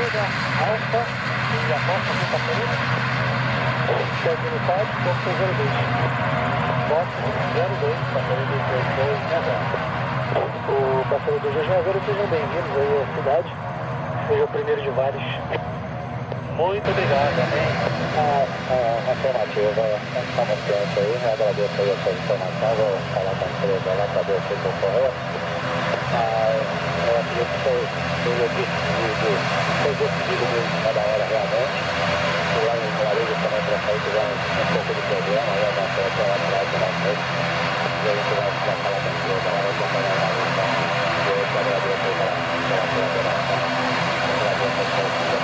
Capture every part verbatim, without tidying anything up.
esquerda, alta, e aposta no passarinho. Segue no site, box zero dois. Box zero dois, passarinho dois dois dois, o passarinho dois dois, sejam bem-vindos aí à cidade. Seja o primeiro de vários. Muito obrigado, amém. A, a afirmativa está muito ciente aí, eu agradeço aí a sua informação, vou falar com a empresa lá para ver se eu correto. Mas eu acredito que foi, foi, foi decidido mesmo cada hora realmente. E lá em Guarulhos também para sair tiveram um pouco de problema, aí a nossa lá atrás da nossa frente. E a gente vai falar com a empresa lá, vai acompanhar lá então. E eu te agradeço aí pela pela colaboração. Agradeço a sua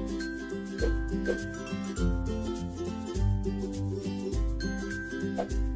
Thank you.